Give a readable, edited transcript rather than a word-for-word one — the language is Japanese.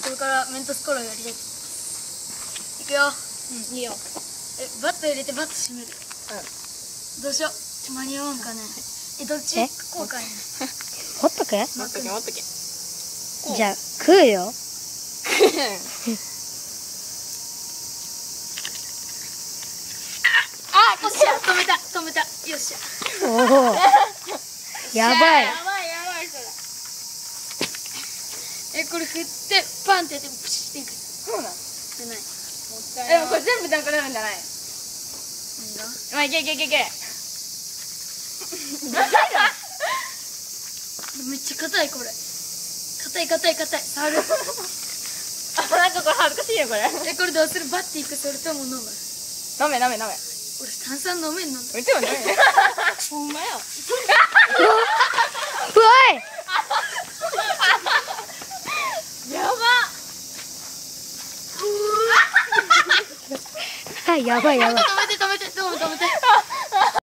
これからメントスコーラをやりたい。いくよ。 いいよ。 バット入れてバット閉める。どうしよう。間に合わんかね。どっちこうかね。 持っとく？ 持っとけ持っとけ。 じゃあ食うよ。 あ、よっしゃ、止めた。よっしゃ。 おお。やばい。 やばいそれ。 これ振ってパンってやってプシっていく。 そうなん。 じゃない。 もったいない。これ全部なくなるんじゃない？ 何が？ まあいけ。 めっちゃ硬いこれ。硬い。触る。 なんかこれ恥ずかしいよこれ。 これどうする？バッていく、それとも飲む？ 飲め。 俺炭酸飲めんの。 うちも飲め。ほんまよ。 うわやば。 い。やばい。 止めて。